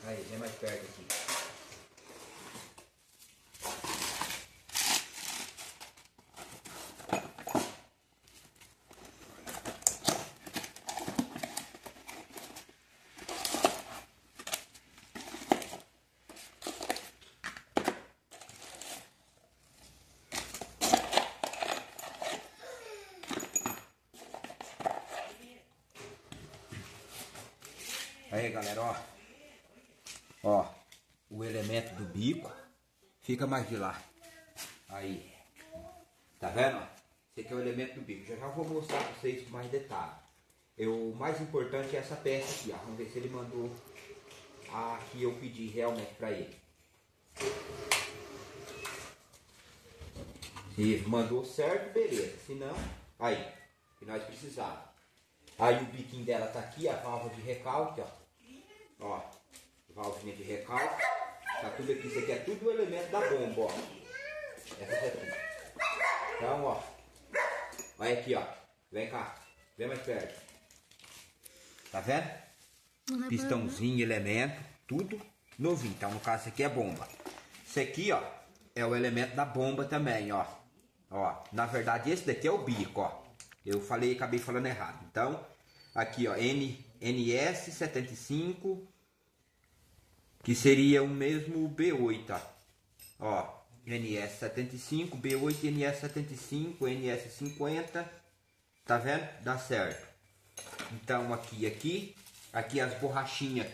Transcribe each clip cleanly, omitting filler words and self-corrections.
Aí, vem mais perto aqui. Aí galera, ó, o elemento do bico fica mais de lá. Aí, tá vendo? Esse aqui é o elemento do bico. Já vou mostrar pra vocês com mais detalhe. O mais importante é essa peça aqui, ó. Vamos ver se ele mandou a que eu pedi realmente pra ele. Se mandou certo, beleza. Se não, aí, que nós precisávamos. Aí o biquinho dela tá aqui, a válvula de recalque, ó. Ó, válvula de recalque. Tá tudo aqui, isso aqui é tudo o elemento da bomba, ó. Essa aqui. Então, ó. Olha aqui, ó. Vem cá. Vem mais perto. Tá vendo? Pistãozinho, elemento, tudo novinho. Então, no caso, isso aqui é bomba. Isso aqui, ó, é o elemento da bomba também, ó. Ó, na verdade, esse daqui é o bico, ó. Eu falei, acabei falando errado. Então, aqui, ó, NS75, que seria o mesmo B8, ó. NS75, B8, NS75, NS50, tá vendo? Dá certo. Então, aqui as borrachinhas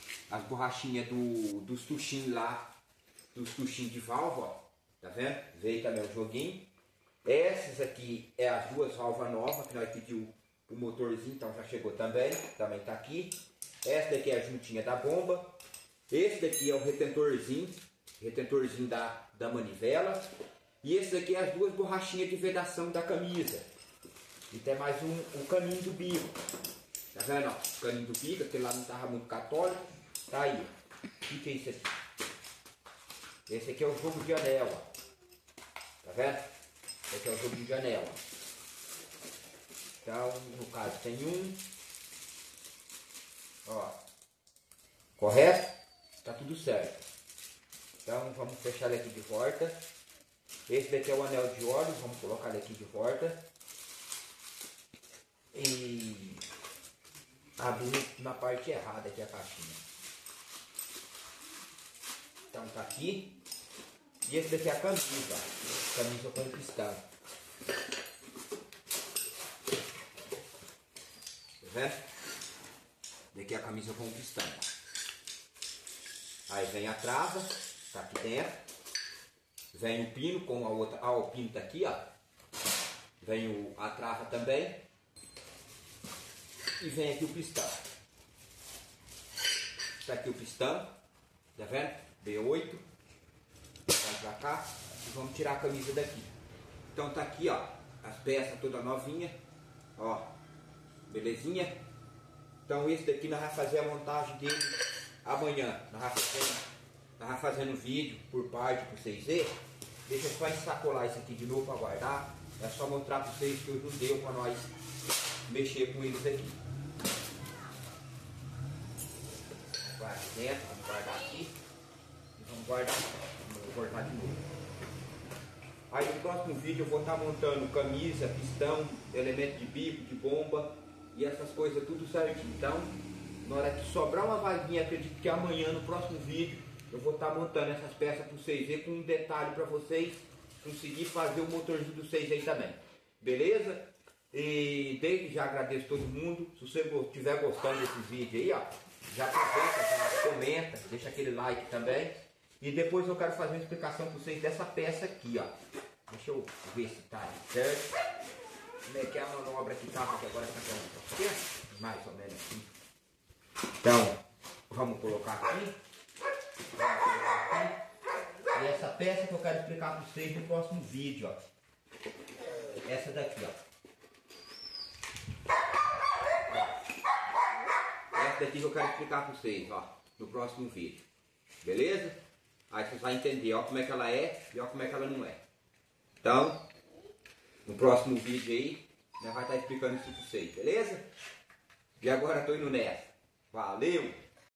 dos tuchinhos lá, dos tuchinhos de válvula, ó. Tá vendo? Veio também o joguinho. Essas aqui é as duas válvulas novas que nós pedimos o motorzinho, então já chegou também tá aqui. Essa daqui é a juntinha da bomba. Esse daqui é o retentorzinho da manivela. E esse daqui é as duas borrachinhas de vedação da camisa. E tem mais um caninho do bico. Tá vendo? Ó, o caninho do bico, aquele lá não estava muito católico. Tá aí. O que é isso aqui? Esse aqui é o jogo de anel, ó. Tá vendo? Esse é o jogo de janela. Então, no caso, tem um. Ó. Correto? Tá tudo certo. Então, vamos fechar ele aqui de volta. Esse daqui é o anel de óleo. Vamos colocar ele aqui de volta. E abrir na parte errada aqui a caixinha. Então, tá aqui. E esse daqui é a camisa. Camisa com pistão. Tá vendo? Daqui é a camisa com pistão. Aí vem a trava, tá aqui dentro. Vem o pino com a outra. Ah, o pino tá aqui, ó. Vem a trava também. E vem aqui o pistão. Tá aqui o pistão. Tá vendo? B8. Vamos pra cá e vamos tirar a camisa daqui. Então tá aqui, ó, as peças toda novinha, ó, belezinha. Então esse daqui nós vamos fazer a montagem dele amanhã. Nós vamos fazendo vídeo por parte para vocês verem. Deixa eu só ensacolar isso aqui de novo para guardar. É só mostrar para vocês que hoje não deu para nós mexer com eles aqui. Vamos guardar aqui dentro, vamos guardar aqui e vamos guardar. Vou cortar de novo. Aí no próximo vídeo eu vou estar montando camisa, pistão, elemento de bico, de bomba e essas coisas tudo certinho. Então, na hora que sobrar uma vaguinha, acredito que amanhã no próximo vídeo eu vou estar montando essas peças para vocês verem, com um detalhe para vocês conseguir fazer o motorzinho de vocês aí também. Beleza? E desde já agradeço todo mundo. Se você estiver gostando desse vídeo aí, ó, já aproveita, já comenta, deixa aquele like também. E depois eu quero fazer uma explicação para vocês dessa peça aqui, ó. Deixa eu ver se tá certo. Como é que é a manobra que tava aqui agora? Tá mais ou menos assim. Então, vamos colocar aqui. E essa peça que eu quero explicar para vocês no próximo vídeo, ó. Essa daqui, ó. Essa daqui que eu quero explicar para vocês, ó, no próximo vídeo. Beleza? Aí vocês vão entender, ó, como é que ela é e ó, como é que ela não é. Então, no próximo vídeo aí, nós vamos estar explicando isso para vocês, beleza? E agora eu tô indo nessa. Valeu!